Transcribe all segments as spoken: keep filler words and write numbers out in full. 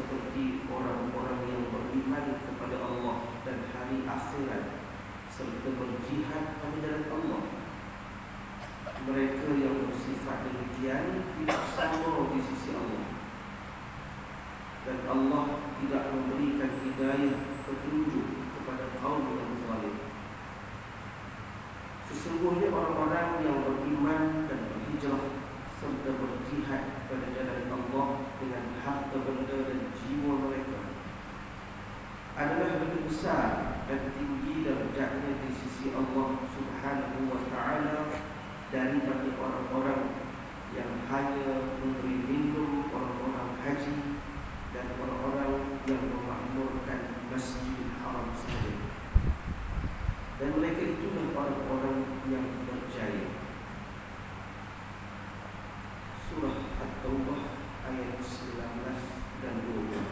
seperti orang-orang yang beriman kepada Allah dan hari akhirat serta berjihad pada jalan Allah. Mereka yang bersifat demikian tidak sama di sisi Allah, dan Allah tidak memberikan hidayah petunjuk kepada kaum yang zalim. Sesungguhnya orang-orang yang beriman dan berhijrah serta berjihad pada jalan Allah dengan harta benda dan jiwa mereka adalah lebih besar dan tinggi darjatnya di sisi Allah Subhanahu wa taala daripada orang-orang yang hanya memberi minum orang-orang haji dan orang-orang yang memakmurkan Masjidil Haram sahaja. Dan mereka itulah orang-orang yang berjaya. Surah At-Taubah ayat sembilan belas dan dua puluh.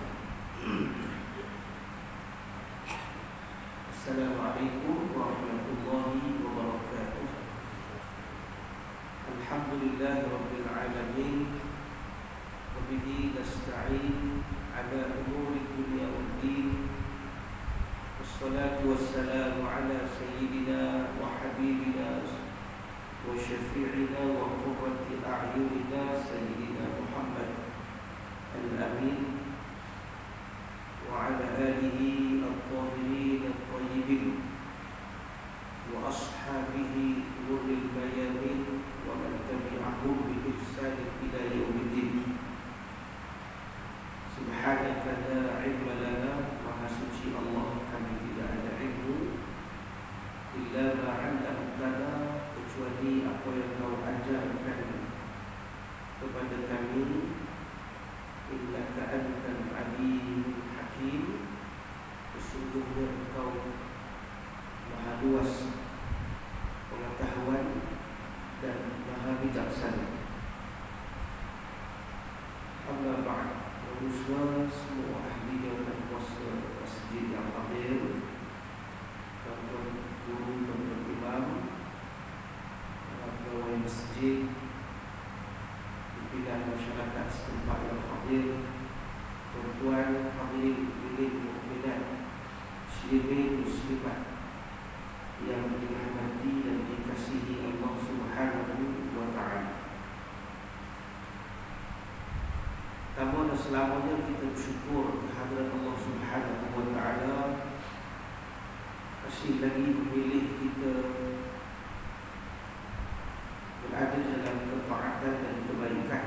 Assalamualaikum warahmatullahi wabarakatuh. Alhamdulillahi rabbil alamin. Wa bihi nasta'in ala umuri dunya waddin. Wassalatu wassalamu ala sayyidina wa habibina wa syafi'ina wa qurrati a'yunina sayyidina Muhammad al-amin wa ala alihi at-tahirin at-tayyibin wa ashabihi nuril bayamin wa man tabi'ahum bi ihsan ila yaumiddin. Subhanaka la ilma lana, maha suci Allah, kami tidak ada ilmu illa ma 'allamtana, kecuali apa yang kau ajarkan kepada kami. Innaka antal alim hakim, sesungguhnya engkau maha luas pengetahuan dan maha bijaksana. Amma ba'd, manusia semua ahli jawatan kuasa masjid yang hadir, tuan-tuan guru, tuan-tuan imam, pegawai masjid, pimpinan masyarakat setempat yang hadir, tuan-tuan hadirin hadirin mukminat, muslimin muslimat yang dirahmati dan dikasihi Allah Subhanahu wa taala. Pertama dan selamanya kita bersyukur kehadirat Allah Subhanahu wa taala masih lagi memilih kita berada dalam ketaatan dan kebaikan,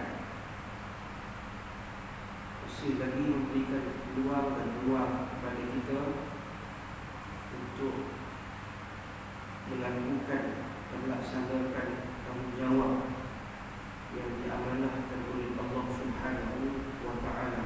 masih lagi memberikan peluang dan ruang kepada kita untuk melakukan dan melaksanakan tanggungjawab yang diamanahkan oleh Allah Subhanahu wa taala.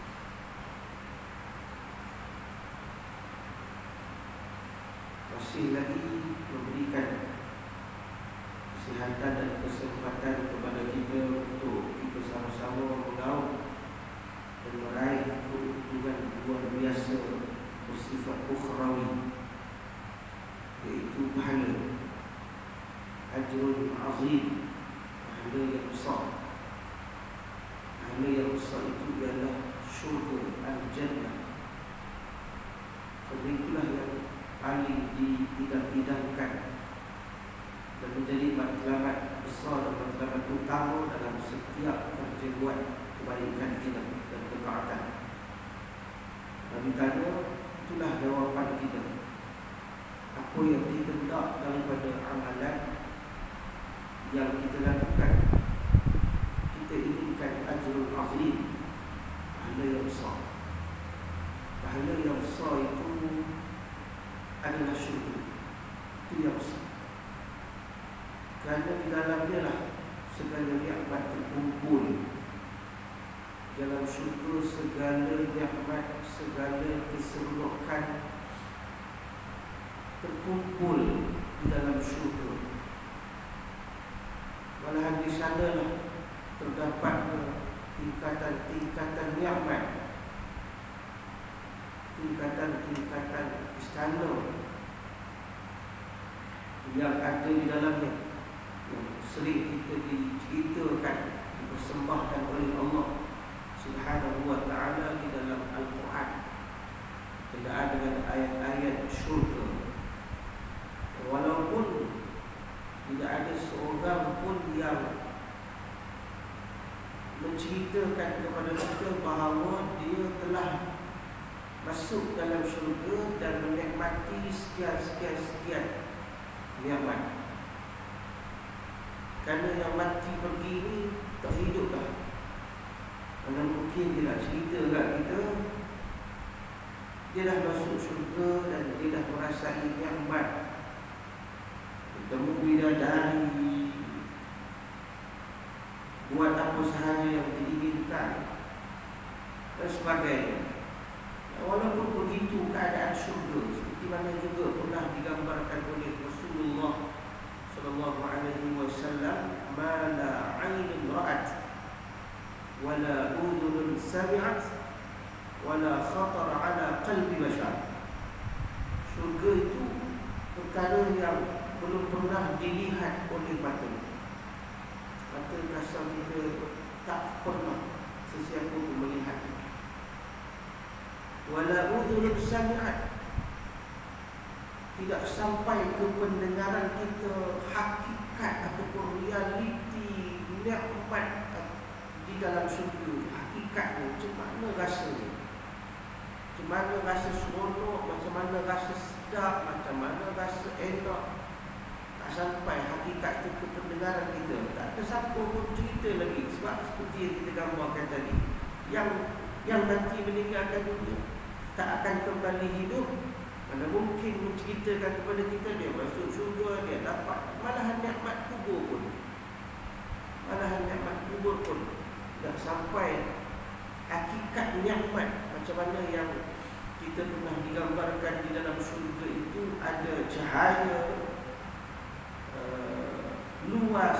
Masih lagi memberikan kesihatan dan kesempatan kepada kita untuk kita sama-sama menggaung dan meraih keuntungan luar biasa bersifat ukhrawi, iaitu pahala ajrun azim, pahala yang besar. Pahala yang besar itu ialah syurga al-jannah. Kerana itulah yang paling dibidang-bidangkan dan menjadi matlamat besar dan matlamat utama dalam setiap kerja buat kebaikan kita dan ketaatan. Dan kerana itulah jawapan kita. Apa yang dihendak daripada amalan yang kita lakukan, kita inginkan ajrul azim, pahala yang besar. Pahala yang besar itu adalah syurga. Itu yang besar. Kerana di dalamnya lah segala nikmat terkumpul. Dalam syurga segala nikmat, segala keseronokan terkumpul di dalam syurga. Malahan di sana lah terdapat tingkatan-tingkatan nikmat, tingkatan-tingkatan istana yang ada di dalamnya, yang sering kita diceritakan, dipersembahkan oleh Allah Subhanahu wa ta'ala di dalam Al-Quran berkenaan dengan ayat-ayat syurga. Walaupun tidak ada seorang pun yang menceritakan kepada kita bahawa dia telah masuk dalam syurga dan menikmati sekian-sekian-sekian nikmat. Kerana yang mati pergi ni tak hidup dah. Mana mungkin dia nak cerita kat kita dia dah masuk syurga dan dia dah merasai nikmat, bertemu bidadari, buat apa sahaja yang diinginkan dan sebagainya. Walaupun begitu keadaan syurga, seperti mana juga pernah digambarkan oleh Rasulullah sallallahu alaihi wasallam, ma la 'ainun ra'at wa la udhunun sami'at wa la khatar 'ala qalbi bashar. Syurga itu perkara yang belum pernah dilihat oleh mata. Mata kasar kita tak pernah sesiapa pun melihat. Wala udhunun sami'at, tidak sampai ke pendengaran kita hakikat ataupun realiti nikmat di dalam syurga. Hakikatnya macam mana rasanya, macam mana rasa seronok, macam mana rasa sedap, macam mana rasa enak, tak sampai hakikat itu ke pendengaran kita. Tak ada siapa pun cerita lagi. Sebab seperti yang kita gambarkan tadi, yang yang nanti meninggalkan dunia tak akan kembali hidup, mana mungkin menceritakan kepada kita dia masuk syurga, dia dapat malahan nikmat kubur pun, malahan nikmat kubur pun tak sampai hakikat nikmat macam mana yang kita pernah digambarkan di dalam syurga itu. Ada cahaya uh, luas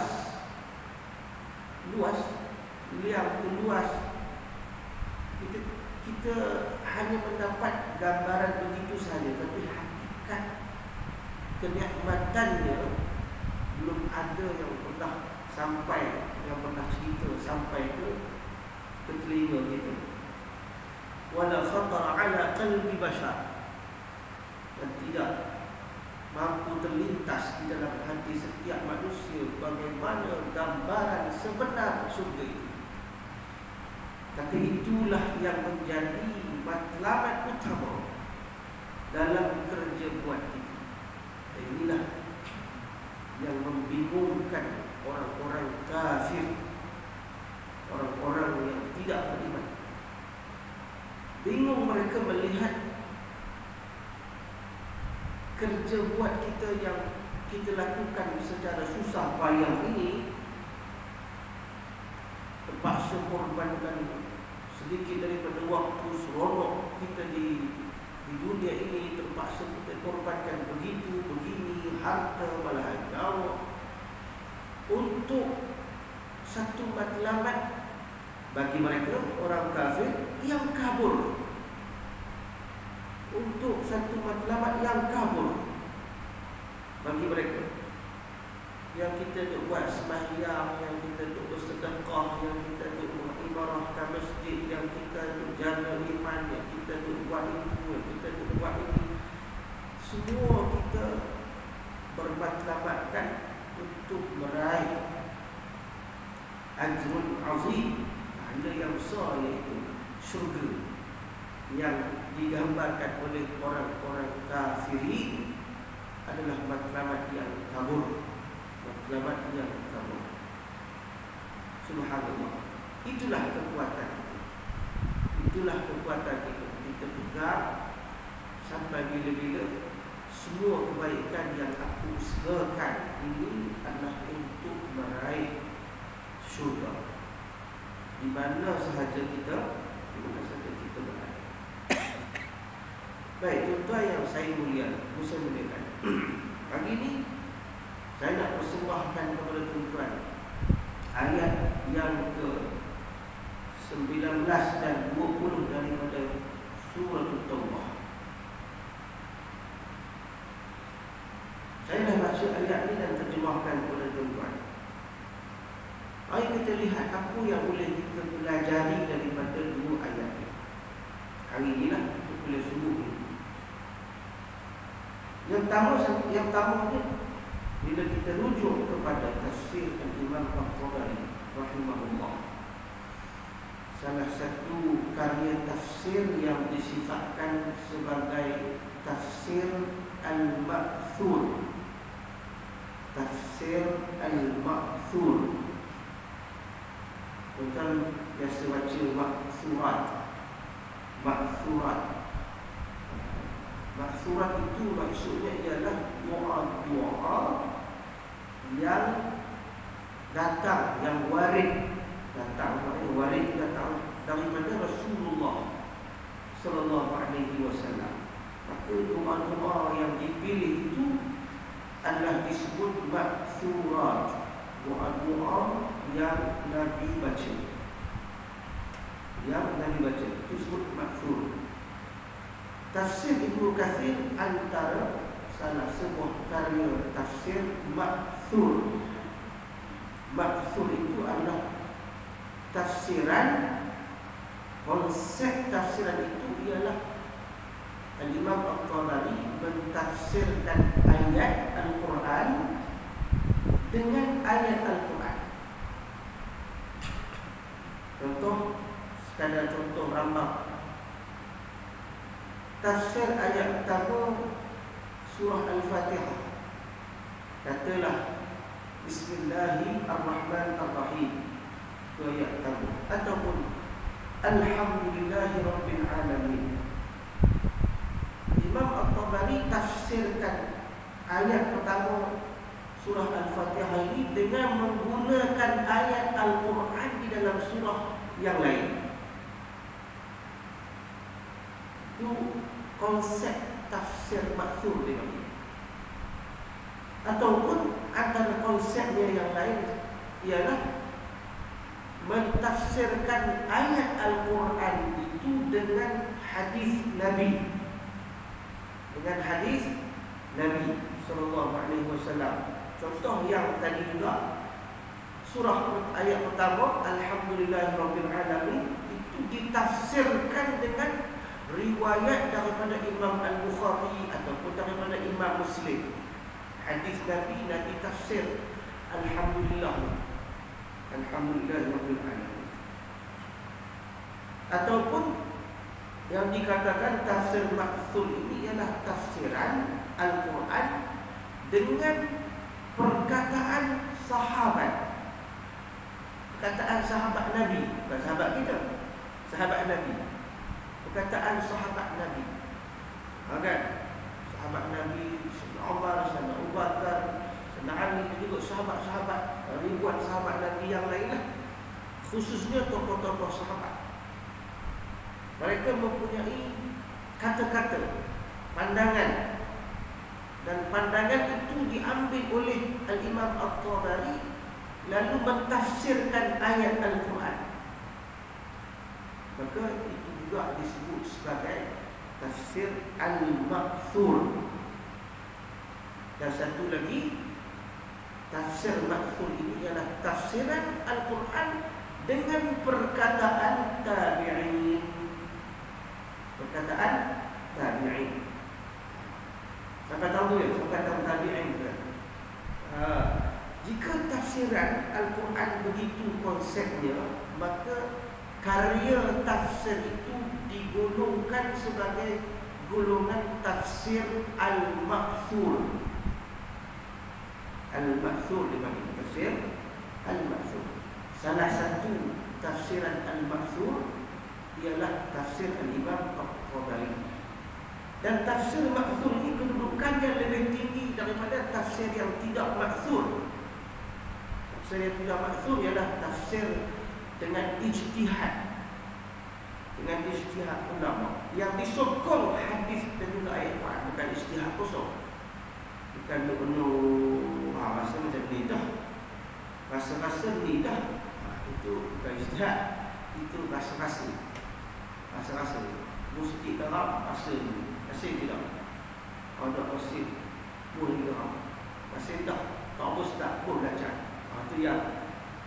luas liang luas. Kita kita hanya mendapat gambaran begitu saja, tapi hakikat kenikmatannya belum ada yang pernah sampai, yang pernah cerita sampai ke ke telinga kita. Wala khatara 'ala qalbi bashar, dan tidak mampu terlintas di dalam hati setiap manusia bagaimana gambaran sebenar surga itu. Tapi itulah yang menjadi matlamat utama dalam kerja buat kita. Dan inilah yang membingungkan orang-orang kafir, orang-orang yang tidak beriman. Bingung mereka melihat kerja buat kita yang kita lakukan secara susah payah ini, terpaksa korbankan sedikit daripada waktu seronok kita di di dunia ini, terpaksa kita korbankan begitu, begini, harta, malahan nyawa untuk satu matlamat bagi mereka orang kafir yang kabur, untuk satu matlamat yang kabur bagi mereka. Yang kita duk buat sembahyang, yang kita duk bersedekah, yang kita duk mengimarahkan masjid, yang kita duk jaga iman, yang kita duk buat itu, yang kita duk buat ini, semua kita bermatlamatkan untuk meraih ajrun azim, pahala yang besar, iaitu syurga yang digambarkan oleh orang-orang kafirin adalah matlamat yang kabur, matlamat yang kabur. Subhanallah. Itulah kekuatan kita, itulah kekuatan kita. Kita pegang sampai bila-bila semua kebaikan yang aku usahakan ini adalah untuk meraih syurga, di mana sahaja kita, di mana sahaja kita berada. Baik, tuan-tuan yang saya muliakan, saya muliakan, pagi ini saya nak persembahkan kepada tuan-tuan ayat yang ke sembilan belas dan dua puluh daripada surah At-Taubah. Saya dah baca ayat ini dan terjemahkan kepada tuan-tuan. Mari kita lihat apa yang boleh kita pelajari daripada dua ayat ini. Hari inilah kita boleh sungguh ini. Yang pertama, yang pertama ni, bila kita rujuk kepada tafsir Imam Al-Tabari rahimahullah, salah satu karya tafsir yang disifatkan sebagai tafsir Al-Ma'thur. Tafsir Al-Ma'thur. Bukan biasa baca Ma'thurat. Ma'thurat. Ma'thurat itu maksudnya ialah doa-doa yang datang, yang warid datang, warid datang daripada Rasulullah sallallahu alaihi wasallam. Maka doa-doa yang dipilih itu adalah disebut ma'thurat, doa-doa yang Nabi baca, yang Nabi baca itu disebut ma'thur. Tafsir Ibnu Katsir antara salah sebuah karya tafsir ma'thur. Ma'thur itu adalah tafsiran, konsep tafsiran itu ialah Al-Imam Al-Tabari mentafsirkan ayat Al-Quran dengan ayat Al-Quran. Contoh, sekadar contoh rambang. Tafsir ayat pertama surah Al-Fatihah, katalah Bismillahirrahmanirrahim, itu ayat pertama. Ataupun Alhamdulillahirabbil alamin. Imam Al-Tabari tafsirkan ayat pertama surah Al-Fatihah ini dengan menggunakan ayat Al-Quran di dalam surah yang lain. Itu konsep tafsir ma'thur dia bagi. Ataupun antara konsepnya yang lain ialah mentafsirkan ayat Al-Quran itu dengan hadis Nabi, dengan hadis Nabi sallallahu alaihi wasallam. Contoh yang tadi juga, surah ayat pertama Alhamdulillahirabbil alamin itu ditafsirkan dengan riwayat daripada Imam Al-Bukhari ataupun daripada Imam Muslim. Hadis Nabi, Nabi tafsir Alhamdulillah, Alhamdulillahirabbil alamin. Ataupun yang dikatakan tafsir ma'thur ini ialah tafsiran Al-Quran dengan perkataan sahabat, perkataan sahabat Nabi, bukan sahabat kita, sahabat Nabi, perkataan sahabat Nabi. Kan? Sahabat Nabi, Sayyidina Umar, Sayyidina Abu Bakar, Sayyidina Ali, juga sahabat-sahabat, ribuan sahabat Nabi yang lainlah, khususnya tokoh-tokoh sahabat. Mereka mempunyai kata-kata, pandangan, dan pandangan itu diambil oleh Al-Imam Al-Tabari lalu mentafsirkan ayat Al-Quran. Maka itu juga disebut sebagai tafsir Al-Ma'thur. Dan satu lagi, tafsir Ma'thur ini ialah tafsiran Al-Quran dengan perkataan tabi'in. Perkataan tabi'in. Sampai tahu ya, sampai tahu tabi'in ke? Ha, jika tafsiran Al-Quran begitu konsepnya, maka karya tafsir itu digolongkan sebagai golongan tafsir Al-Ma'thur. Al-Ma'thur dipanggil tafsir Al-Ma'thur. Salah satu tafsiran Al-Ma'thur ialah tafsir Al-Imam Al-Tabari. Dan tafsir ma'thur ini kedudukannya lebih tinggi daripada tafsir yang tidak ma'thur. Tafsir yang tidak ma'thur ialah tafsir dengan ijtihad, dengan ijtihad ulama yang disokong hadis dan juga ayat Quran, bukan ijtihad kosong. Bukan penuh ha, rasa macam ni dah, rasa-rasa ni dah, ha, itu bukan ijtihad, itu rasa-rasa, rasa-rasa. Mesti terang rasa ni. Asyik tidak. Ada asyik boleh gerak. Asyik tak. Tak bos tak boleh belajar. Ha, itu yang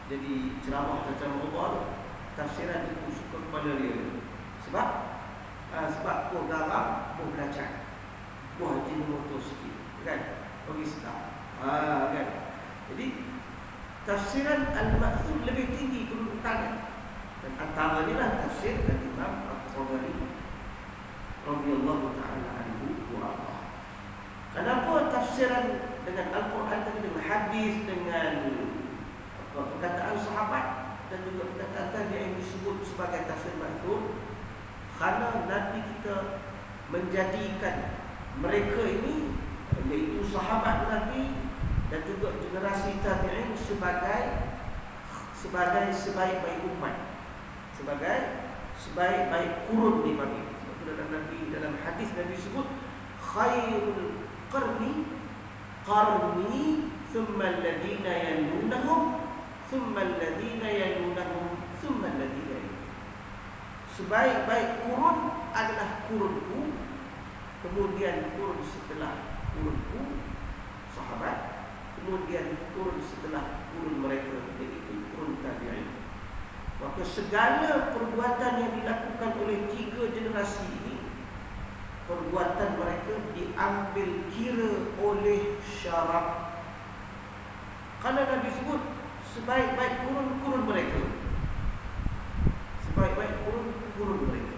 jadi ceramah macam Allah, tafsiran itu suka kepada dia. Sebab uh, sebab kau garang, kau belajar, kau hati motor sikit, kan? Bagi start, ah, kan? Jadi tafsiran al-ma'thur lebih tinggi kedudukannya. Dan antaranya lah tafsir dari Imam Al-Tabari radhiyallahu ta'ala anhu wa arda. Kenapa tafsiran dengan Al-Quran tadi, dengan hadis, dengan apa, perkataan sahabat dan juga perkataan tadi yang disebut sebagai tafsir ma'thur? Kerana Nabi kita menjadikan mereka ini, iaitu sahabat Nabi dan juga generasi tabi'in sebagai sebagai sebaik-baik umat, sebagai sebaik-baik kurun dipanggil. Sebab dalam Nabi, dalam hadis Nabi sebut khairul qarni qarni thumma alladhina yalunahum thumma alladhina yalunahum thumma alladhina yalunahum. Sebaik-baik kurun adalah kurunku, kemudian kurun setelah kurunku sahabat, kemudian kurun setelah kurun mereka, iaitu kurun tabi'in. Maka segala perbuatan yang dilakukan oleh tiga generasi ini, perbuatan mereka diambil kira oleh syarak. Kerana Nabi sebut sebaik-baik kurun-kurun mereka, sebaik-baik kurun-kurun mereka.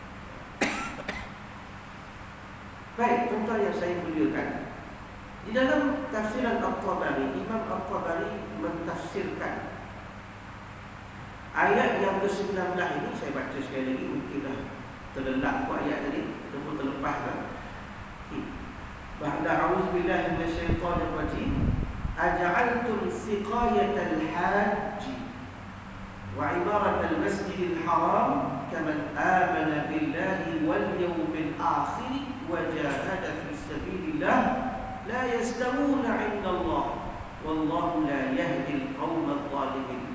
Baik, tuan-tuan yang saya muliakan, di dalam tafsiran Al-Tabari, Imam Al-Tabari mentafsirkan ayat yang ke sembilan belas ini. Saya baca sekali lagi, mungkinlah terlelap buat ayat tadi, ataupun terlepas kan. Ba'da a'udzubillahi minasyaitonir rajim. Aja'altum siqayatal hajj wa imaratal masjidil haram kaman amana billahi wal yawmil akhir wa jahada fi sabilillah la yastawuna 'inda Allah wallahu la yahdi al-qawma adh-dhalimin.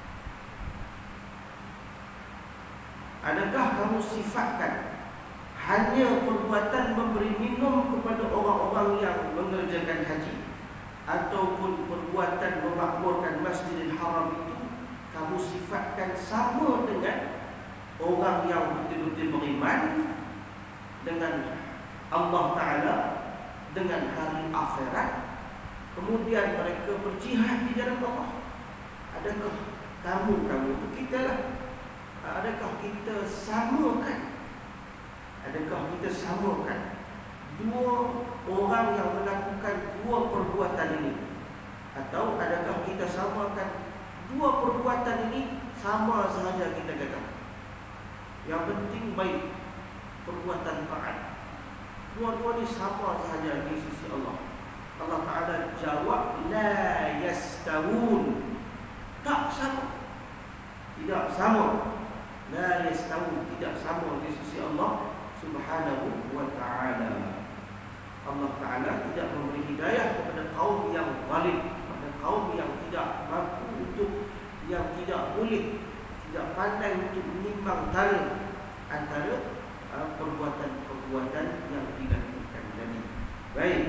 Adakah kamu sifatkan hanya perbuatan memberi minum kepada orang-orang yang mengerjakan haji, ataupun perbuatan memakmurkan Masjidil Haram itu kamu sifatkan sama dengan orang yang betul-betul beriman dengan Allah Ta'ala, dengan hari akhirat, kemudian mereka berjihad di jalan Allah? Adakah kamu, kamu itu kita lah, adakah kita samakan, adakah kita samakan dua orang yang melakukan dua perbuatan ini? Atau adakah kita samakan dua perbuatan ini sama sahaja kita kata, yang penting baik, perbuatan taat, dua-dua ini sama sahaja di sisi Allah? Allah Ta'ala jawab, la yastawun, tak sama, tidak sama. La yastawun, tidak sama di sisi Allah Subhanahu wa ta'ala. Allah Ta'ala tidak memberi hidayah kepada kaum yang zalim, kepada kaum yang tidak mampu untuk, yang tidak boleh, tidak pandai untuk menimbang tara antara uh, perbuatan-perbuatan yang dilakukan tadi. Baik,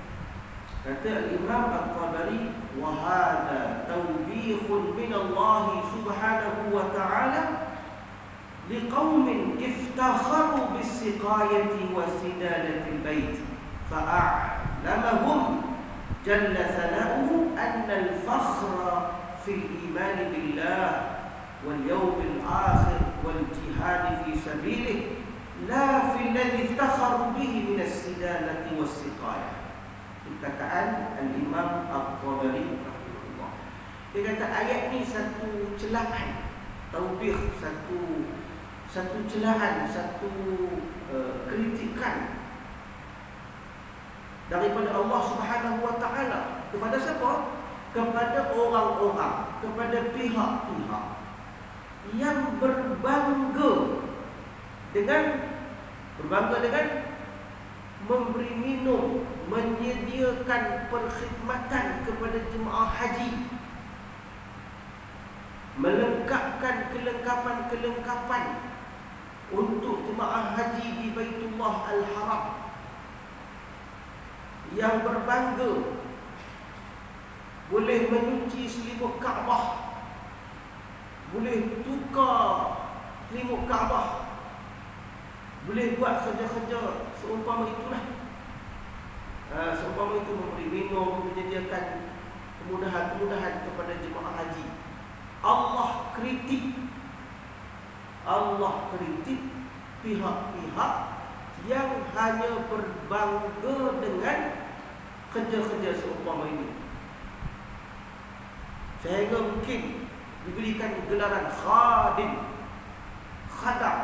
kata Imam Al-Tabari, wa hadha tawbihun min Allah Subhanahu wa ta'ala liqaumin iftakharu bis-siqayati wa sidalatil bait fa'a'lamahum jalla thana'uhu anna al-fakhra fil iman billah wal yawmil akhir wal jihad fi sabilih la fil ladhi iftakharu bihi min as-sidalati was-siqayah. Perkataan Al-Imam Al-Tabari rahimahullah. Dia kata ayat ni satu celaan, taubih, satu satu celaan, satu uh, kritikan daripada Allah Subhanahu wa ta'ala kepada siapa? Kepada orang-orang, kepada pihak-pihak yang berbangga dengan berbangga dengan memberi minum, menyediakan perkhidmatan kepada jemaah haji, melengkapkan kelengkapan-kelengkapan untuk jemaah haji di Baitullah Al-Haram, yang berbangga boleh menyuci selimut Kaabah boleh tukar selimut Kaabah, boleh buat kerja-kerja seumpama itulah. Ha, seumpama itu memberi minum, menyediakan kemudahan-kemudahan kepada jemaah haji. Allah kritik, Allah kritik pihak-pihak yang hanya berbangga dengan kerja-kerja seumpama ini, sehingga mungkin diberikan gelaran khadim, khadam.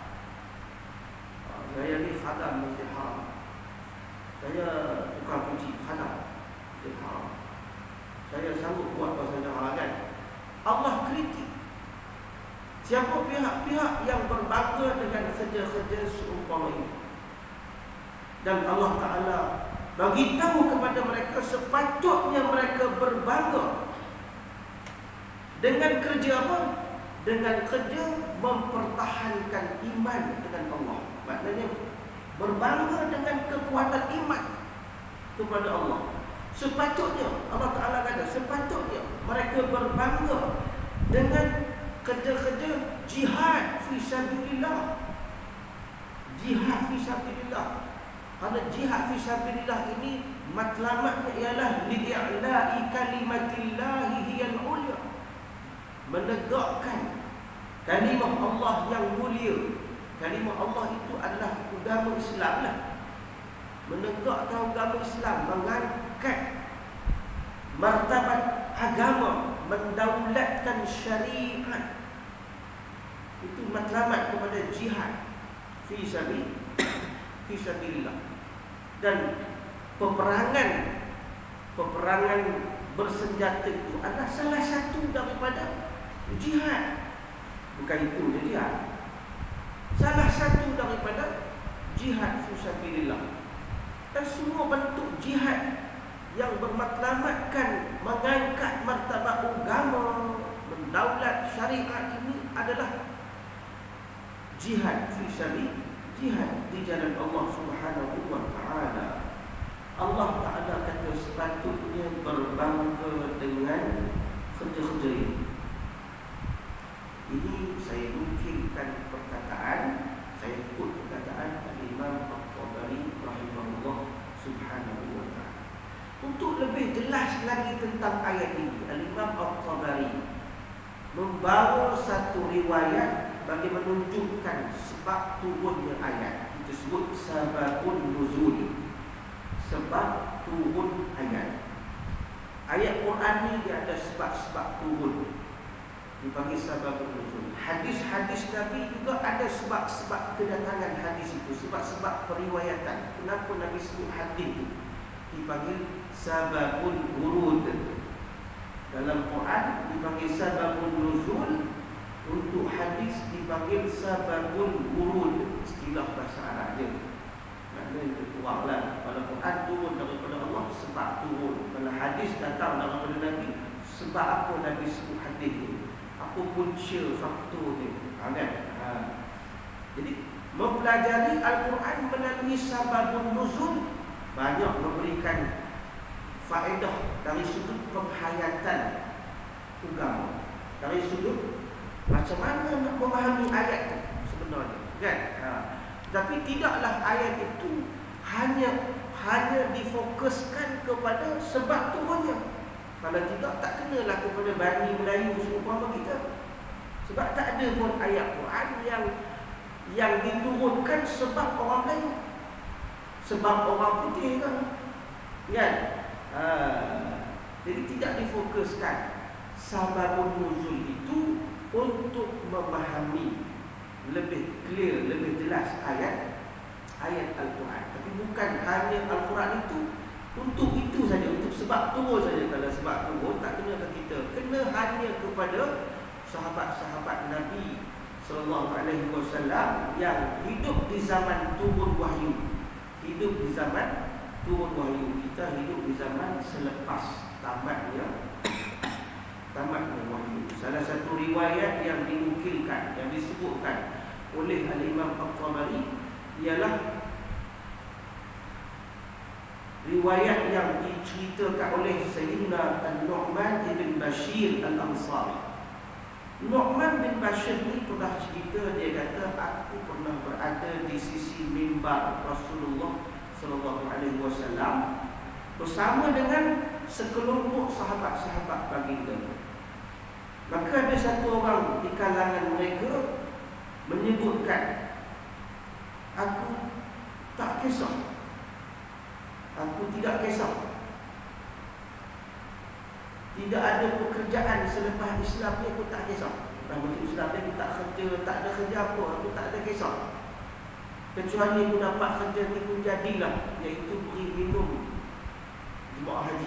Saya ni khadam mesti haram, saya tukar puji khadam mesti haram, saya sanggup buat pasal jamaah kan. Allah kritik siapa pihak-pihak yang berbangga dengan kerja-kerja seumpama ini. Dan Allah Ta'ala bagi tahu kepada mereka sepatutnya mereka berbangga dengan kerja apa? Dengan kerja mempertahankan iman dengan Allah. Maknanya berbangga dengan kekuatan iman kepada Allah. Sepatutnya Allah Ta'ala kata sepatutnya mereka berbangga dengan kerja-kerja jihad fi sabilillah. Jihad fi sabilillah. Kerana jihad fi sabilillah ini matlamatnya ialah li'i'la'i kalimatillahi hiyal ulya, menegakkan kalimah Allah yang mulia. Kalimah Allah itu adalah agama Islam lah. Menegakkan agama Islam, mengangkat martabat agama, mendaulatkan syariat. Itu matlamat kepada jihad fi sabil fi sabilillah. Dan peperangan peperangan bersenjata itu adalah salah satu daripada jihad. Bukan itu je jihad, salah satu daripada jihad fi sabilillah. Dan semua bentuk jihad yang bermatlamatkan mengangkat martabat agama, mendaulat syariat ini adalah jihad fi sabilillah, jihad di jalan Allah Subhanahu wa Ta'ala. Allah Ta'ala kata sepatutnya berbangga dengan kerja-kerja ini. Ini saya nukilkan perkataan, saya ikut perkataan Imam At-Tabari rahimahullah Subhanahu wa Ta'ala. Untuk lebih jelas lagi tentang ayat ini, Imam At-Tabari membawa satu riwayat bagi menunjukkan sebab turunnya ayat. Kita sebut sababun nuzul, sebab turun ayat. Ayat Quran ni dia ada sebab-sebab turun, dipanggil sababun nuzul. Hadis-hadis Nabi juga ada sebab-sebab kedatangan hadis itu, sebab-sebab periwayatan. Kenapa Nabi sebut hadis itu, dipanggil sababun wurud. Dalam Quran dipanggil sababun nuzul, untuk hadis dipanggil sababun wurud. Istilah bahasa Arab je, maknanya tertuanglah. Kalau Quran turun daripada Allah, sebab turun. Kalau hadis datang daripada Nabi, sebab apa Nabi sebut hadis itu, apa punca faktor dia. Ha, kan? Ha. Jadi mempelajari Al-Quran melalui sababun nuzul banyak memberikan faedah dari sudut penghayatan agama, dari sudut macam mana nak memahami ayat itu sebenarnya, kan? Ha. Tapi tidaklah ayat itu hanya hanya difokuskan kepada sebab turunnya. Kalau tidak, tak kenalah kepada Bani Melayu seumpama kita. Sebab tak ada pun ayat Quran yang yang diturunkan sebab orang Melayu, sebab orang putih kan? Kan? Ha. Jadi tidak difokuskan. Sababun nuzul itu untuk memahami lebih clear, lebih jelas ayat ayat Al-Quran. Tapi bukan hanya Al-Quran itu untuk itu saja, untuk sebab turun saja. Kalau sebab turun tak kena ke kita, kena hanya kepada sahabat-sahabat Nabi sallallahu alaihi wasallam yang hidup di zaman turun wahyu. Hidup di zaman turun wahyu. Kita hidup di zaman selepas tamatnya tamatnya wahyu. Salah satu riwayat yang dinukilkan, yang disebutkan oleh Al-Imam At-Tabari ialah riwayat yang diceritakan oleh Sayyidina An-Nu'man ibn Bashir Al-Ansari. Nu'man bin Bashir ni pernah cerita, dia kata aku pernah berada di sisi mimbar Rasulullah sallallahu alaihi wasallam bersama dengan sekelompok sahabat-sahabat baginda. Maka ada satu orang di kalangan mereka menyebutkan, aku tak kisah, aku tidak kisah, tidak ada pekerjaan selepas Islam ni, aku tak kisah. Dah masuk Islam ni aku tak kerja, tak ada kerja apa, aku tak ada kisah. Kecuali aku dapat kerja ni pun jadilah, iaitu beri minum jemaah haji.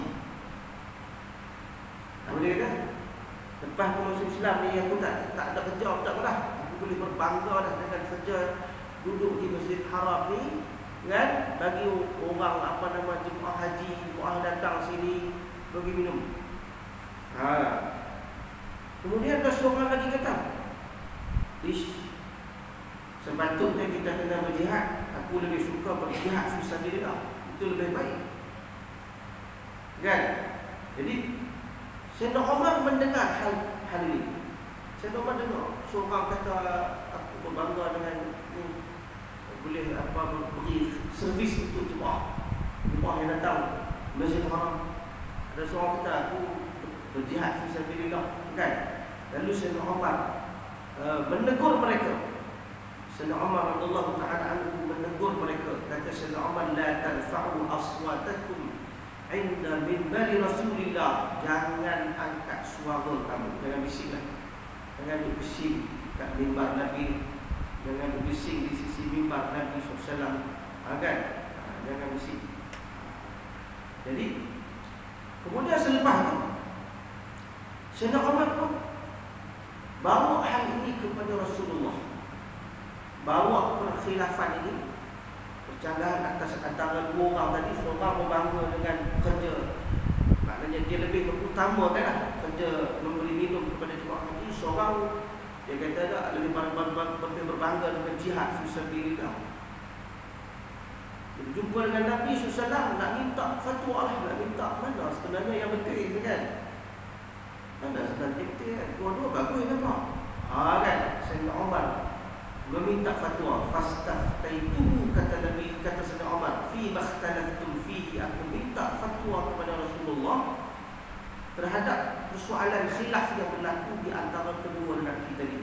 Apa dia kata? Lepas aku masuk Islam ni aku tak tak ada kerja, aku tak pernah. Aku boleh berbangga dah dengan kerja duduk di Masjid Haram ni, kan? Bagi orang apa nama jemaah haji, jemaah datang sini bagi minum. Ha. Kemudian ada seorang lagi kata, ish, sepatutnya kita kena berjihad. Aku lebih suka berjihad fisabilillah, itu lebih baik, kan? Jadi Sayyidina Umar mendengar hal hal ini. Sayyidina Umar dengar seorang kata, aku berbangga dengan ni, boleh apa beri servis untuk jemaah jemaah yang datang Masjid Haram. Ada seorang kata, aku berjihad fisabilillah, kan? Lalu Sayyidina Umar uh, menegur mereka. Sayyidina Umar radhiyallahu ta'ala anhu menegur mereka. Kata Sayyidina Umar, la tarfa'u aswatakum inda minbari Rasulillah. Jangan angkat suara kamu, jangan bisiklah. Jangan berbisik kat mimbar Nabi, jangan berbisik di sisi mimbar Nabi sallallahu alaihi wasallam, kan? Jangan bisik. Jadi kemudian selepas itu Sayyidina Umar pun bawa hal ini kepada Rasulullah, bawa perkhilafan ini, percanggahan atas antara dua orang tadi. Seorang berbangga dengan kerja, maknanya dia lebih berutamakan lah kerja memberi minum kepada jemaah haji. Seorang dia kata tak, lebih berbangga dengan jihad fisabilillah. Dia berjumpa dengan Nabi sallallahu alaihi wasallam, nak minta fatwa lah, nak minta mana sebenarnya yang betul, kan? Mana sebenarnya betul, kan? Dua-dua bagus nampak. Ha, kan? Sayyidina Umar meminta fatwa. Fastaftaitu, kata Nabi, kata Sayyidina Umar, fi makhtalaftum fihi, aku minta fatwa kepada Rasulullah terhadap persoalan khilaf yang berlaku di antara kedua lelaki tadi.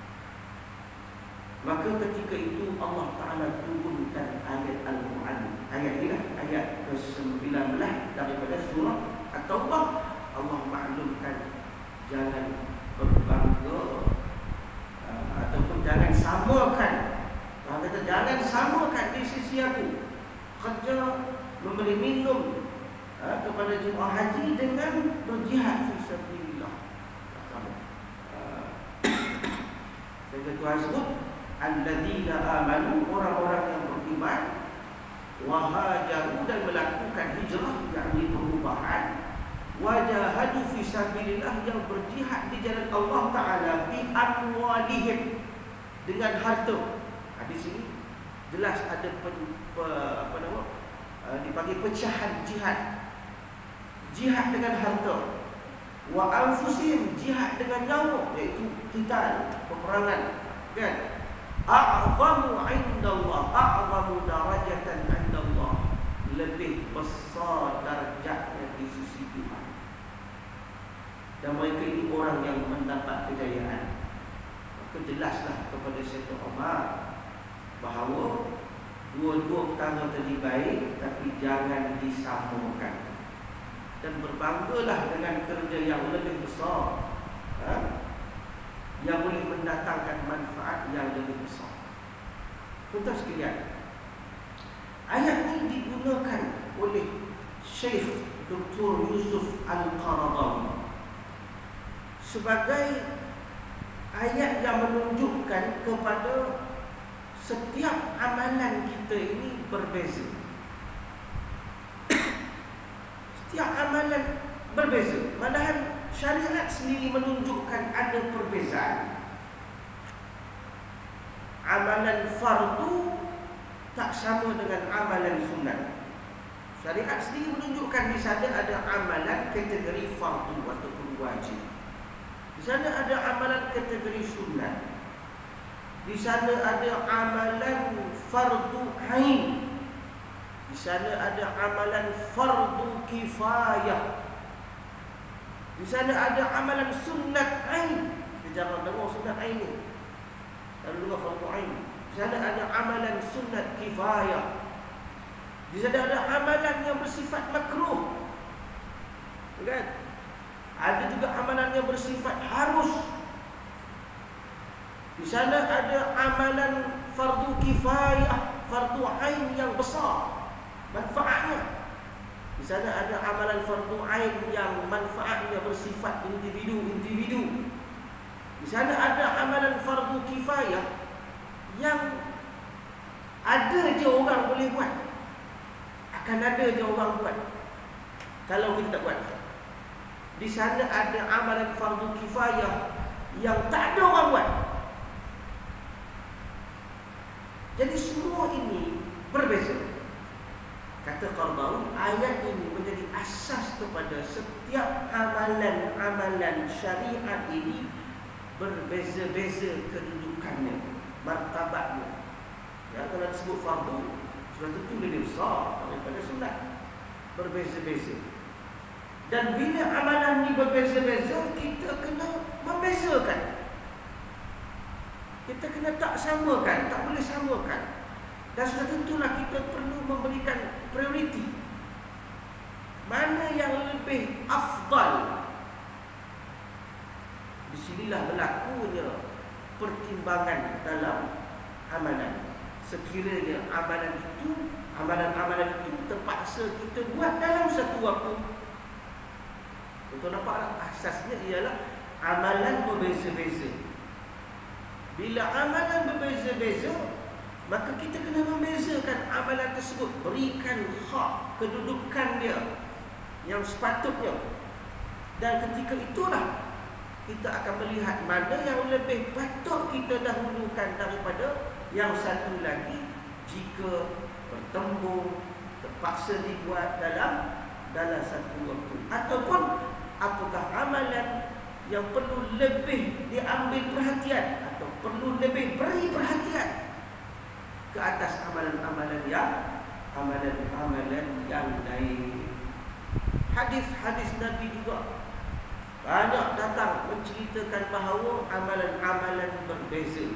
Maka ketika itu Allah Ta'ala turunkan ayat Al-Quran. Ayat inilah ayat ke sembilan belas daripada surah At-Taubah. Allah maklumkan, jangan berbangga uh, ataupun jangan samakan. Allah kata jangan samakan di sisi aku kerja memberi minum uh, kepada jemaah haji dengan berjihad fisabilillah. Uh, Saya Tuhan sebut alladzina amanu, orang-orang yang beriman, wa hajaru, dan melakukan hijrah, yakni perubahan, wajahadu fisabilillah, yang berjihad di jalan Allah Ta'ala, bi amwalihim, dengan harta. Ha, di sini jelas ada pen, pe, apa nama uh, dipanggil pecahan jihad. Jihad dengan harta. Wa anfusihim, jihad dengan nyawa, iaitu qital, peperangan, kan? A'zamu 'indallah, a'zamu darajatan 'indallah, lebih besar darjatnya di sisi Tuhan. Dan mereka ini orang yang mendapat kejayaan. Maka jelaslah kepada Sayyidina Umar bahawa dua-dua perkara tadi baik, tapi jangan disamakan. Dan berbanggalah dengan kerja yang lebih besar, ha? yang boleh mendatangkan manfaat yang lebih besar. Tuan-tuan sekalian, ayat ini digunakan oleh Syekh Doktor Yusuf Al-Qaradawi sebagai ayat yang menunjukkan kepada setiap amalan kita ini berbeza. Setiap amalan berbeza. Padahal syariat sendiri menunjukkan ada perbezaan. Amalan fardu tak sama dengan amalan sunat. Syariat sendiri menunjukkan di sana ada amalan kategori fardu ataupun wajib. Di sana ada amalan kategori sunat. Di sana ada amalan fardu ain. Di sana ada amalan fardu kifayah. Di sana ada amalan sunat ain. Kita jangan dengar sunat ain ni. Lalu juga fardu ain. Di sana ada amalan sunat kifayah. Di sana ada amalan yang bersifat makruh. Kan? Ada juga amalan yang bersifat harus. Di sana ada amalan fardu kifayah, fardu ain yang besar manfaatnya. Di sana ada amalan fardu ain yang manfaatnya bersifat individu-individu. Di sana ada amalan fardu kifayah yang ada je orang boleh buat. Akan ada je orang buat kalau kita tak buat. Di sana ada amalan fardu kifayah yang tak ada orang buat. Jadi semua ini berbeza. Kata Qardawi, ayat ini menjadi asas kepada setiap amalan-amalan syariat ini berbeza-beza kedudukannya, martabatnya. Ya, kalau disebut fardu, sudah tentu lebih besar daripada sunat. Berbeza-beza. Dan bila amalan ini berbeza-beza, kita kena membezakan. Kita kena tak samakan, tak boleh samakan. Dan sudah tentulah kita perlu memberikan prioriti. Mana yang lebih afdal? Di sinilah berlakunya pertimbangan dalam amalan. Sekiranya amalan itu, amalan-amalan itu terpaksa kita buat dalam satu waktu. Untuk nampaklah asasnya ialah amalan berbeza-beza. Bila amalan berbeza-beza, maka kita kena membezakan amalan tersebut, berikan hak kedudukan dia yang sepatutnya. Dan ketika itulah kita akan melihat mana yang lebih patut kita dahulukan daripada yang satu lagi. Jika bertembung, terpaksa dibuat dalam dalam satu waktu, ataupun apakah amalan yang perlu lebih diambil perhatian atau perlu lebih beri perhatian ke atas amalan-amalan yang amalan-amalan yang lain. Hadis-hadis Nabi juga banyak datang menceritakan bahawa amalan-amalan berbeza.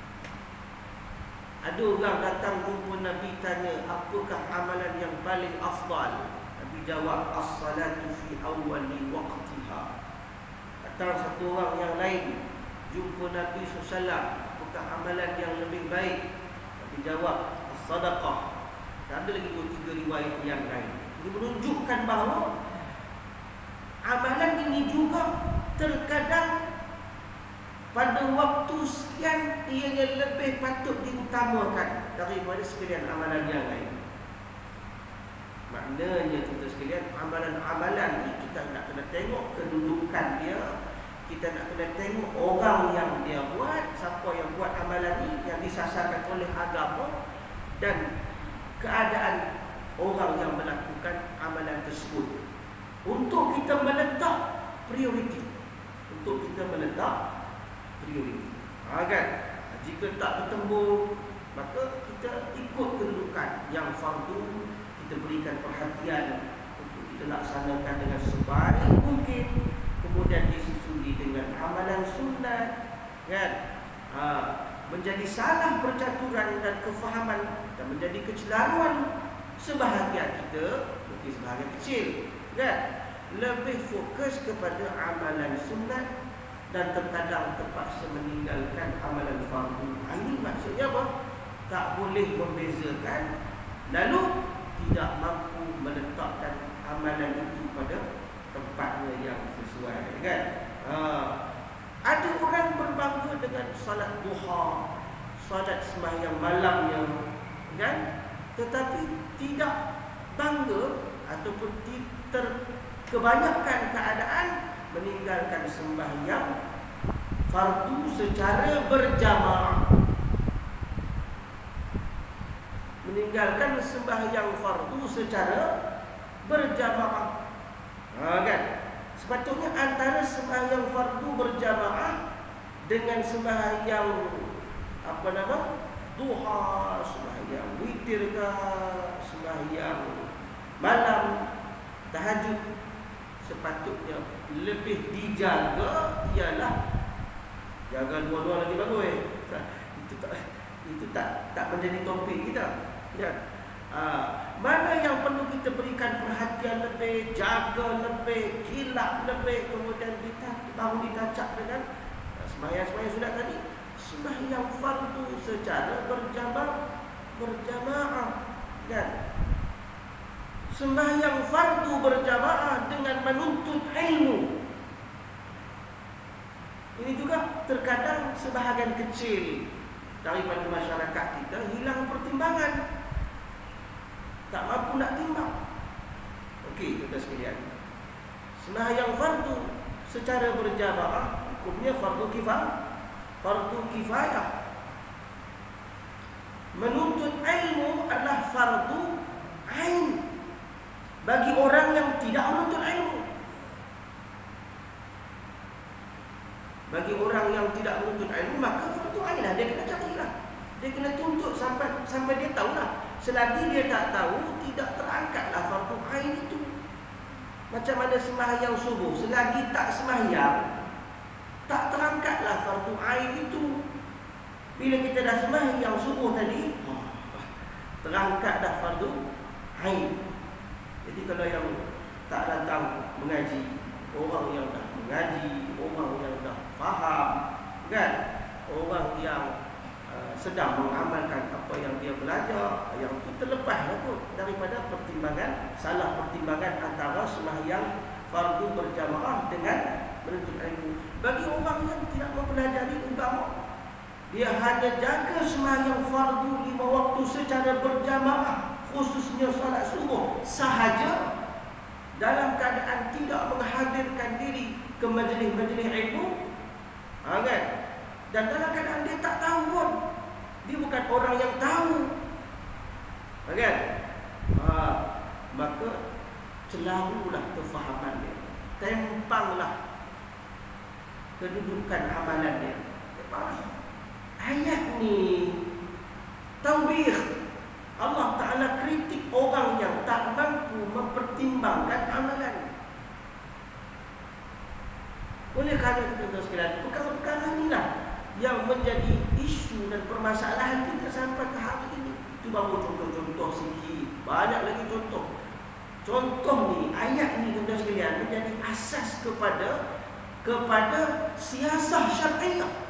Ada orang datang jumpa Nabi, tanya, apakah amalan yang paling afdal? Nabi jawab, as-salatu fi awwali waqtiha. Datang satu orang yang lain jumpa Nabi sallallahu alaihi wasallam, apakah amalan yang lebih baik? Nabi jawab, as-sadaqah. Dan ada lagi dua tiga riwayat yang lain. Ini menunjukkan bahawa amalan ini juga terkadang pada waktu sekian ianya lebih patut diutamakan daripada sekalian amalan yang lain. Maknanya kita sekalian, amalan-amalan ini kita nak kena tengok kedudukan dia. Kita nak kena tengok orang yang dia buat, siapa yang buat amalan ini, yang disasarkan oleh agama, dan keadaan orang yang melakukan amalan tersebut. Untuk kita meletak prioriti. Untuk kita meletak prioriti. Ha, kan? Jika tak bertemu, maka kita ikut kedudukan yang fardu. Kita berikan perhatian untuk kita laksanakan dengan sebaik mungkin. Kemudian disusuli dengan amalan sunat, kan? Ha, menjadi salah percaturan dan kefahaman dan menjadi kecelaruan sebahagian kita, mungkin sebahagian kecil, kan? Lebih fokus kepada amalan sunat dan terkadang terpaksa meninggalkan amalan fardu. Ini maksudnya apa? Tak boleh membezakan, lalu tidak mampu meletakkan amalan itu pada tempatnya yang sesuai, kan? Ha. Ada orang berbangga dengan salat duha, salat sembahyang malamnya, kan? Tetapi tidak bangga ataupun ter kebanyakan keadaan meninggalkan sembahyang fardu secara berjamaah. Meninggalkan sembahyang fardu secara berjamaah. Ha, kan? Sepatutnya antara sembahyang fardu berjamaah dengan sembahyang apa nama? Duha, sembahyang witir ke, sembahyang malam, tahajud, sepatutnya lebih dijaga ialah jaga dua-dua lagi bagus eh. Itu tak itu tak tak menjadi topik kita. Ya. Uh, mana yang perlu kita berikan perhatian lebih, jaga lebih, kilap lebih, kemudian kita baru ditacak dengan sembahyang-sembahyang sunat tadi, sembahyang fardu secara berjamaah, berjamaah, kan? Sembahyang fardu berjamaah dengan menuntut ilmu. Ini juga terkadang sebahagian kecil daripada masyarakat kita hilang pertimbangan, tak mampu nak timbang. Okey, tuan sekalian, sembahyang fardu secara berjamaah hukumnya fardu kifayah. Fardu kifayah. Menuntut ilmu adalah fardu ain bagi orang yang tidak menuntut ilmu. Bagi orang yang tidak menuntut ilmu, maka fardu ain lah, dia kena carilah. Dia kena tuntut sampai sampai dia tahulah. Selagi dia tak tahu, tidak terangkatlah fardu ain itu. Macam mana sembahyang subuh, selagi tak sembahyang, tak terangkatlah fardu ain itu. Bila kita dah sembahyang subuh tadi, terangkat dah fardu ain. Jadi kalau yang tak datang mengaji, orang yang dah mengaji, orang yang dah faham, kan, orang yang uh, sedang mengamalkan apa yang dia belajar, yang itu terlepaslah pun daripada pertimbangan, salah pertimbangan antara sembahyang fardu berjamaah dengan menuntut ilmu. Bagi orang yang tidak mempelajari agama, dia hanya jaga sembahyang fardu lima waktu secara berjamaah, khususnya solat subuh sahaja, dalam keadaan tidak menghadirkan diri ke majlis-majlis ilmu, ha, kan? Dan dalam keadaan dia tak tahu pun, dia bukan orang yang tahu, ha, kan? Ha, maka celarulah kefahaman dia, tempanglah kedudukan amalan dia. Ayat ni taubih. Allah Ta'ala kritik orang yang tak mampu mempertimbangkan amalan. Oleh kerana itu, tuan-tuan sekalian, perkara-perkara inilah yang menjadi isu dan permasalahan kita sampai ke hari ini. Itu baru contoh-contoh sikit. Banyak lagi contoh. Contoh ni, ayat ni, tuan-tuan sekalian, menjadi asas kepada kepada siasah syariah,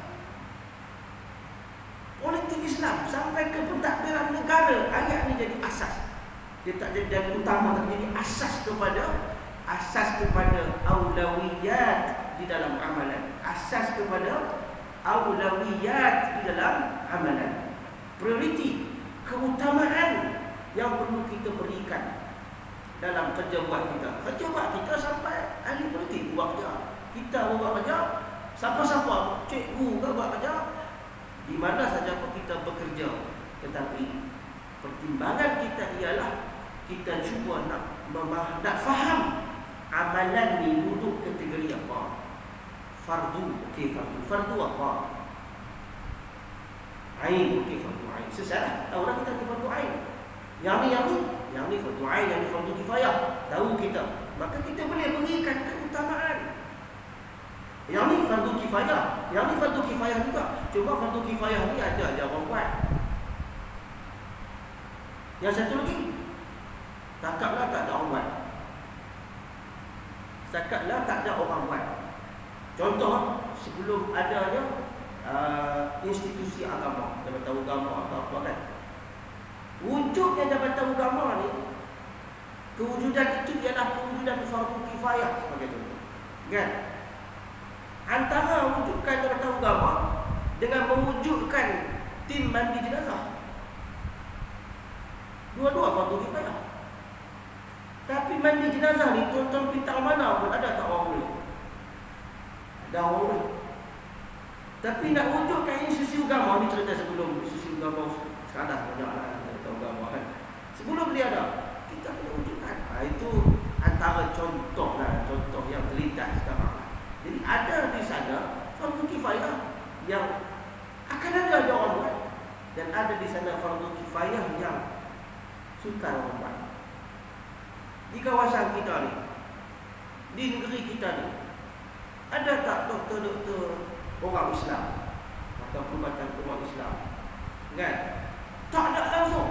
politik Islam, sampai ke pentadbiran negara. Ayat ni jadi asas. Dia tak jadi dan utama, tapi jadi asas kepada asas kepada aulawiyat di dalam amalan. Asas kepada aulawiyat di dalam amalan. Prioriti, keutamaan yang perlu kita berikan dalam kerja buat kita. Kerja buat kita sampai ahli politik buat kerja, kita buat kerja, siapa-siapa, cikgu ke buat kerja, di mana saja pun kita bekerja. Tetapi pertimbangan kita ialah kita cuba nak memah, nak faham amalan ni duduk kategori apa. Fardu, okey, fardu. Fardu apa? Ain, okey, fardu ain. Sesalah, tahu dah kita fardu ain. Yang ni, yang ni, yang ni fardu ain, yang ni fardu kifayah. Tahu kita. Maka kita boleh berikan keutamaan. Yang ni fardu kifayah, yang ni fardu kifayah juga. Cuma fardu kifayah ni ada aja orang buat. Yang satu lagi, takatlah tak ada orang buat. Takatlah tak ada orang buat. Contoh, sebelum adanya uh, institusi agama, jabatan agama atau apa kan, wujudnya jabatan agama ni, kewujudan itu ialah kewujudan fardu kifayah sebagai contoh, kan? Antara wujudkan jabatan agama dengan mewujudkan tim mandi jenazah, dua-dua fardu kifayah. Tapi mandi jenazah ni, tuan-tuan pintar mana pun ada tak orang boleh? Ada orang boleh. Tapi nak wujudkan institusi agama ni, cerita sebelum institusi agama sekarang banyaklah jabatan agama kan. Sebelum dia ada, kita kena wujudkan. Ha, itu antara contoh lah, contoh yang terlintas ada di sana fardu kifayah yang akan ada orang buat, dan ada di sana fardu kifayah yang sukar orang buat. Di kawasan kita ni, di negeri kita ni, ada tak doktor-doktor orang Islam atau perubatan orang Islam? Kan? Tak ada langsung.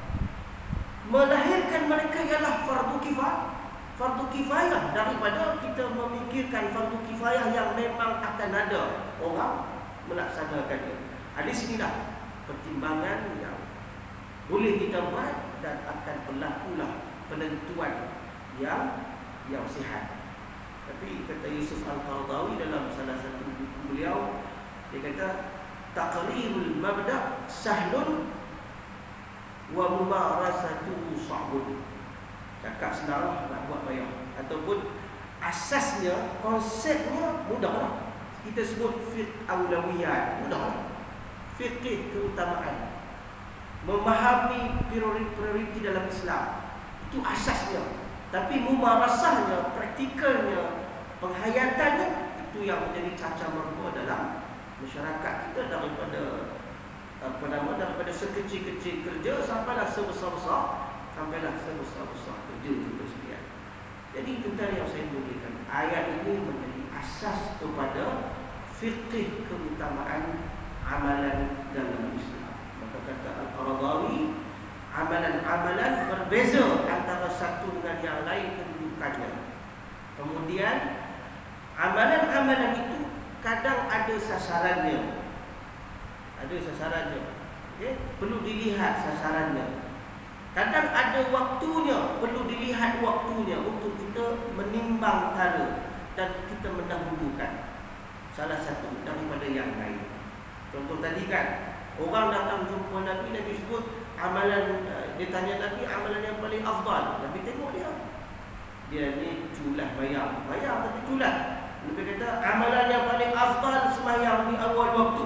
Melahirkan mereka ialah fardu kifayah. Fardu kifayah daripada kita memikirkan fardu kifayah yang memang akan ada orang melaksanakannya. Ada sinilah pertimbangan yang boleh kita buat dan akan berlakulah penentuan yang yang sihat. Tapi kata Yusuf Al-Qaradawi dalam salah satu buku beliau, dia kata taqrirul mabda' sahlun wa mumarasatuhu sa'bun. Cakap senang, nak buat payah. Ataupun asasnya, konsepnya mudahlah. Kita sebut fiqh aulawiyat, mudahlah. Fiqh keutamaan, memahami prioriti dalam Islam, itu asasnya. Tapi mumarasahnya, praktikalnya, penghayatannya, itu yang menjadi cacat mertua dalam masyarakat kita, daripada apa nama daripada sekecil-kecil kerja sampailah sebesar-besar, sampailah sebesar-besar kerja kita sekalian. Jadi itu tadi yang saya berikan. Ayat ini menjadi asas kepada fiqh keutamaan amalan dalam Islam. Maka kata Al-Qaradawi, amalan-amalan berbeza antara satu dengan yang lain kedudukannya. Kemudian amalan-amalan itu kadang ada sasarannya. Ada sasarannya. Okay? Perlu dilihat sasarannya. Kadang ada waktunya, perlu dilihat waktunya untuk kita menimbang tara dan kita mendahulukan salah satu daripada yang lain. Contoh tadi kan, orang datang jumpa Nabi, Nabi sebut amalan, dia tanya Nabi amalan yang paling afdal. Nabi tengok dia, dia ni culah bayar, bayar tapi culah. Nabi kata amalan yang paling afdal sembahyang di awal waktu.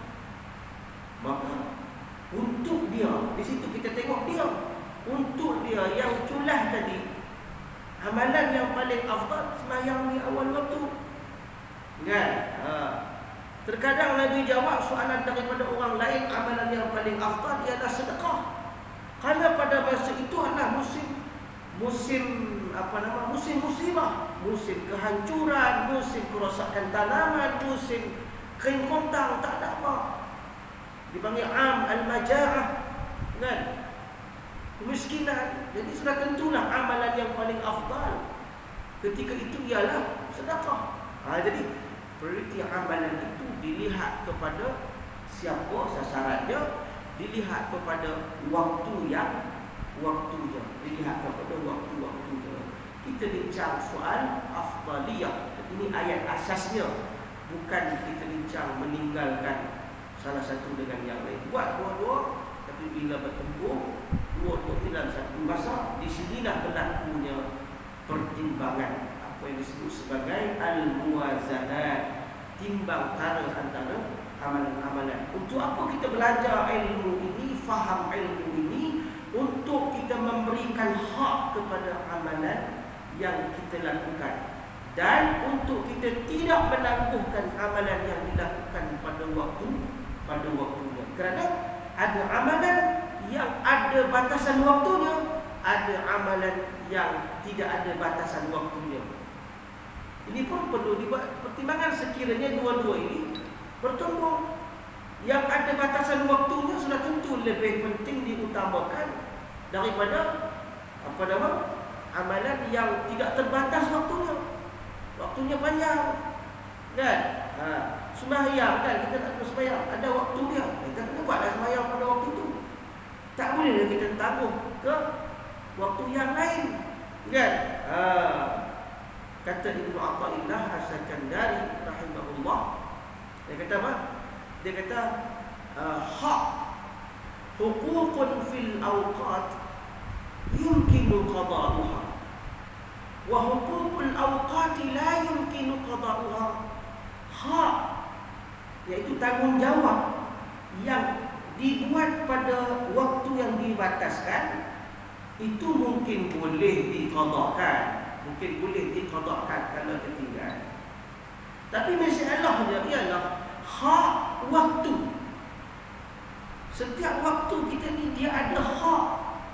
Maka untuk dia, di situ kita tengok dia, untuk dia yang culah tadi, amalan yang paling afdal sembahyang di awal waktu. Kan? Ha. Terkadang Nabi jawab soalan daripada orang lain, amalan yang paling afdal ialah sedekah. Kerana pada masa itu adalah musim musim apa nama musim musibah, musim kehancuran, musim kerosakan tanaman, musim kering kontang, tak ada apa. Dipanggil am al-maja'ah, kan? Kemiskinan. Jadi sudah tentulah amalan yang paling afdal ketika itu ialah sedekah. Ha, jadi prioriti amalan itu dilihat kepada siapa sasarannya, dilihat kepada waktu yang waktunya, dilihat kepada waktu-waktunya. Kita bincang soal afdaliyah. Ini ayat asasnya, bukan kita bincang meninggalkan salah satu dengan yang lain. Buat dua-dua, tapi bila bertempur dua-dua dalam satu masa, di sinilah berlakunya pertimbangan, apa yang disebut sebagai al-muwazanah, timbang tara antara amalan-amalan. Untuk apa kita belajar ilmu ini, faham ilmu ini? Untuk kita memberikan hak kepada amalan yang kita lakukan, dan untuk kita tidak menangguhkan amalan yang dilakukan pada waktu pada waktunya. Kerana ada amalan yang ada batasan waktunya, ada amalan yang tidak ada batasan waktunya. Ini pun perlu dibuat pertimbangan sekiranya dua-dua ini bertemu. Yang ada batasan waktunya sudah tentu lebih penting diutamakan daripada apa nama amalan yang tidak terbatas waktunya. Waktunya panjang, kan? Ha, sembahyang kan, kita nak sembahyang, ada waktu dia. Kita kena buatlah sembahyang pada waktu itu. Tak boleh kita tangguh ke waktu yang lain, kan? Ha, kata Ibnu Athaillah As-Sakandari rahimahullah, dia kata apa? Dia kata uh, hak huququn fil awqat yumkinu qada'uha wa huququl awqat la yumkinu qada'uha. Hak, iaitu tanggungjawab yang dibuat pada waktu yang dibataskan, itu mungkin boleh diqada'kan, mungkin boleh diqada'kan kalau tertinggal. Tapi hak waktu. Setiap waktu kita ni dia ada hak.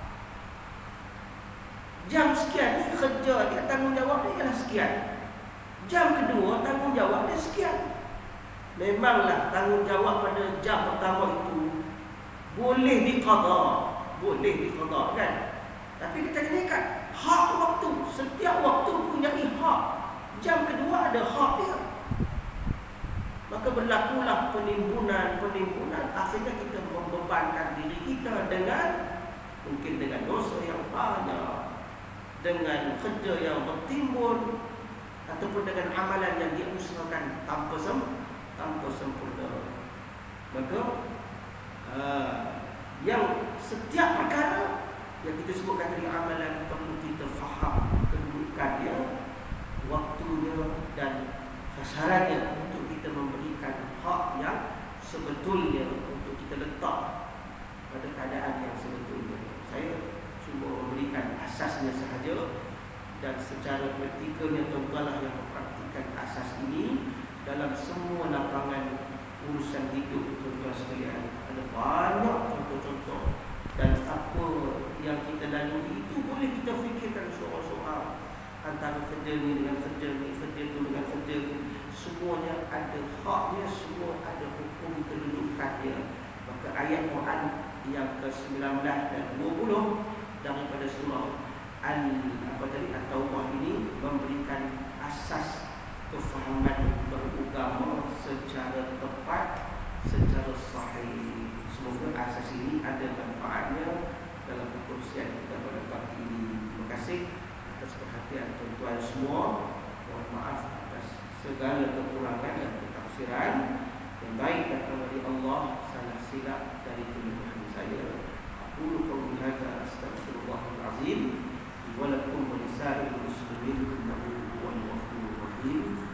Jam sekian ni kerja dia, tanggungjawab dia ialah sekian. Jam kedua tanggungjawab dia sekian. Memanglah tanggungjawab pada jam pertama itu boleh diqada, boleh diqada kan. Tapi kita kena ingat hak waktu. Setiap waktu punya hak. Jam kedua ada hak dia. Maka berlakulah penimbunan-penimbunan. Akhirnya kita membebankan diri kita dengan mungkin dengan dosa yang banyak, dengan kerja yang bertimbun, ataupun dengan amalan yang dia usahakan tanpa sem tanpa sempurna. Maka uh, yang setiap perkara yang kita sebutkan tadi amalan perlu kita faham kedudukan dia, waktunya dan sasarannya untuk kita memberikan hak yang sebetulnya, untuk kita letak pada keadaan yang sebetulnya. Saya cuma memberikan asasnya sahaja, dan secara praktikalnya tuan-tuanlah yang mempraktikkan asas ini dalam semua lapangan urusan hidup tuan-tuan sekalian. Ada banyak contoh-contoh, dan apa yang kita lalui itu boleh kita fikirkan soal-soal antara kerja ni dengan kerja ni, kerja tu dengan kerja tu. Semuanya ada haknya, semua ada hukum kedudukannya. Maka ayat Quran yang ke sembilan belas dan dua puluh daripada surah Al apa tadi At-Taubah ini memberikan asas kefahaman beragama secara tepat, secara sahih. Semoga asas ini ada manfaatnya dalam perkongsian kita pada pagi ini. Terima kasih atas perhatian tuan-tuan semua. Mohon maaf atas segala kekurangan dan ketafsiran. Yang baik datang dari Allah, salah silap dari kelemahan saya. Aqulu qawli hadza astaghfirullahal azim wa lakum wa lisa'iril muslimin innahu huwal ghafurur rahim.